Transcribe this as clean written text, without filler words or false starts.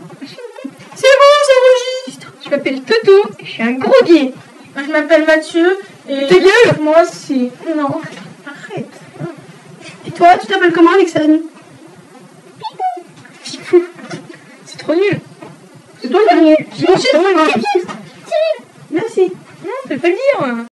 C'est bon, ça enregistre. Je m'appelle Toto, je suis un gros gay. Moi, je m'appelle Mathieu et... Ta gueule. Moi aussi. Non, arrête. Et toi, tu t'appelles comment, Alexandre? Pipou. C'est trop nul. C'est toi le dernier. Merci. Non, tu peux pas le dire.